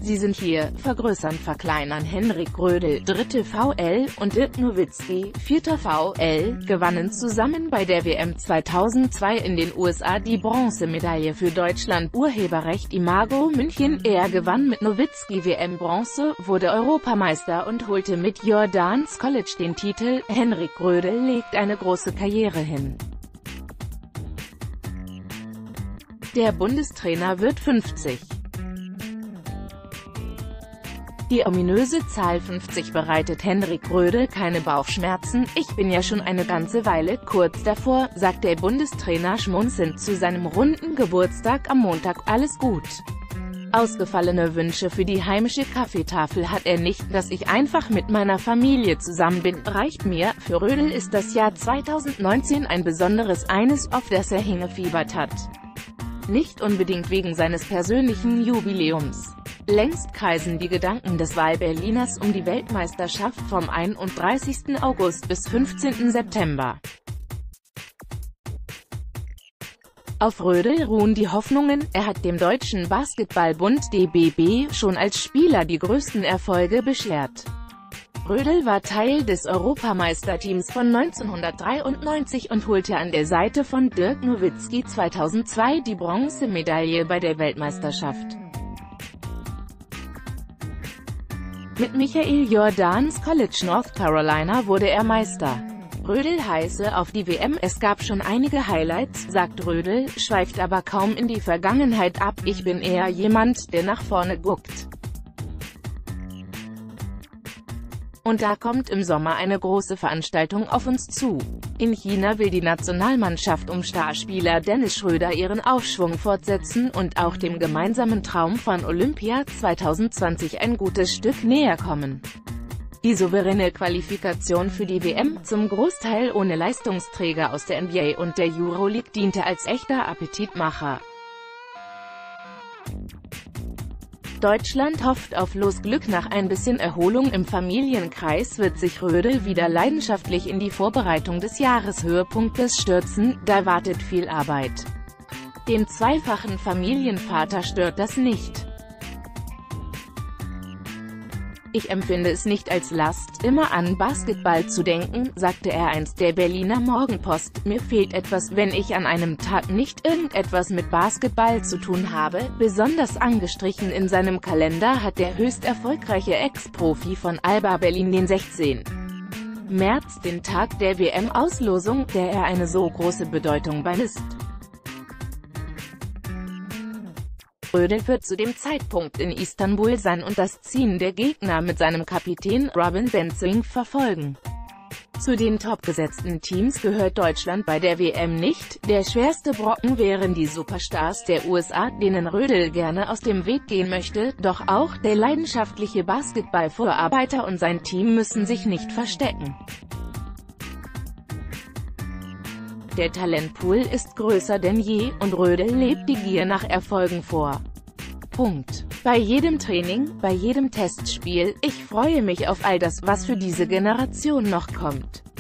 Sie sind hier, vergrößern, verkleinern. Henrik Rödel, 3. VL, und Dirk Nowitzki, 4. VL, gewannen zusammen bei der WM 2002 in den USA die Bronzemedaille für Deutschland. Urheberrecht Imago München. Er gewann mit Nowitzki WM-Bronze, wurde Europameister und holte mit Jordans College den Titel. Henrik Rödel legt eine große Karriere hin. Der Bundestrainer wird 50. Die ominöse Zahl 50 bereitet Henrik Rödel keine Bauchschmerzen. Ich bin ja schon eine ganze Weile kurz davor, sagt der Bundestrainer schmunzelnd zu seinem runden Geburtstag am Montag. Alles gut. Ausgefallene Wünsche für die heimische Kaffeetafel hat er nicht. Dass ich einfach mit meiner Familie zusammen bin, reicht mir. Für Rödel ist das Jahr 2019 ein besonderes, eines, auf das er hingefiebert hat. Nicht unbedingt wegen seines persönlichen Jubiläums. Längst kreisen die Gedanken des Wahlberliners um die Weltmeisterschaft vom 31. August bis 15. September. Auf Rödel ruhen die Hoffnungen. Er hat dem Deutschen Basketballbund DBB schon als Spieler die größten Erfolge beschert. Rödel war Teil des Europameisterteams von 1993 und holte an der Seite von Dirk Nowitzki 2002 die Bronzemedaille bei der Weltmeisterschaft. Mit Michael Jordans College North Carolina wurde er Meister. Rödel heiße auf die WM. Es gab schon einige Highlights, sagt Rödel, schweift aber kaum in die Vergangenheit ab. Ich bin eher jemand, der nach vorne guckt. Und da kommt im Sommer eine große Veranstaltung auf uns zu. In China will die Nationalmannschaft um Starspieler Dennis Schröder ihren Aufschwung fortsetzen und auch dem gemeinsamen Traum von Olympia 2020 ein gutes Stück näher kommen. Die souveräne Qualifikation für die WM, zum Großteil ohne Leistungsträger aus der NBA und der Euroleague, diente als echter Appetitmacher. Deutschland hofft auf Losglück. Nach ein bisschen Erholung im Familienkreis wird sich Rödel wieder leidenschaftlich in die Vorbereitung des Jahreshöhepunktes stürzen. Da wartet viel Arbeit. Den zweifachen Familienvater stört das nicht. Ich empfinde es nicht als Last, immer an Basketball zu denken, sagte er einst der Berliner Morgenpost. Mir fehlt etwas, wenn ich an einem Tag nicht irgendetwas mit Basketball zu tun habe. Besonders angestrichen in seinem Kalender hat der höchst erfolgreiche Ex-Profi von Alba Berlin den 16. März, den Tag der WM-Auslosung, der er eine so große Bedeutung beimisst. Rödel wird zu dem Zeitpunkt in Istanbul sein und das Ziehen der Gegner mit seinem Kapitän Robin Benzing verfolgen. Zu den topgesetzten Teams gehört Deutschland bei der WM nicht. Der schwerste Brocken wären die Superstars der USA, denen Rödel gerne aus dem Weg gehen möchte, doch auch der leidenschaftliche Basketball-Vorarbeiter und sein Team müssen sich nicht verstecken. Der Talentpool ist größer denn je, und Rödel lebt die Gier nach Erfolgen vor. Punkt. Bei jedem Training, bei jedem Testspiel, ich freue mich auf all das, was für diese Generation noch kommt.